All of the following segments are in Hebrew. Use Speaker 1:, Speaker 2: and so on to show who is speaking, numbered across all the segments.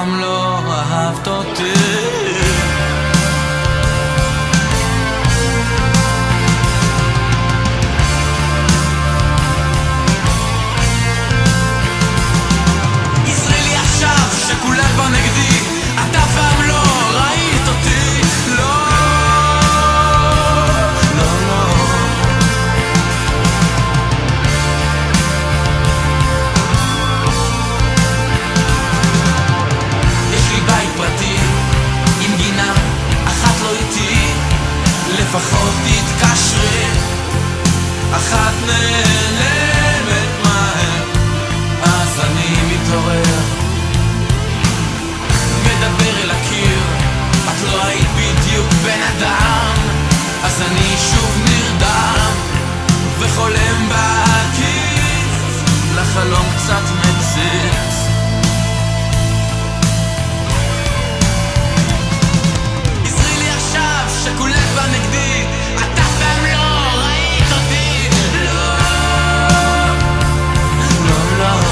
Speaker 1: פעם לא אהבת אותי. שכולם כבר נגדי, אתה פעם לא ראית אותי. לא, לא, לא. יש לי בית פרטי עם גינה אחת לא איתי, לפחות תתקשרי, אחת נעלמת מהר, אז אני מתעורר מדבר אל הקיר. את לא היית בדיוק בן אדם, אז אני שוב נרדם וחולם בכיס, לחלום קצת מציץ. עזרי לי עכשיו שכולם כבר נגדי, אתה פעם לא ראית אותי. לא, לא, לא.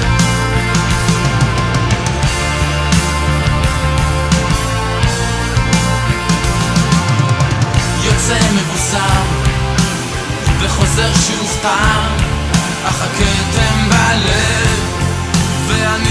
Speaker 1: יוצא מבוסם וחוזר שוב סתם, אך הכתם בלב ואני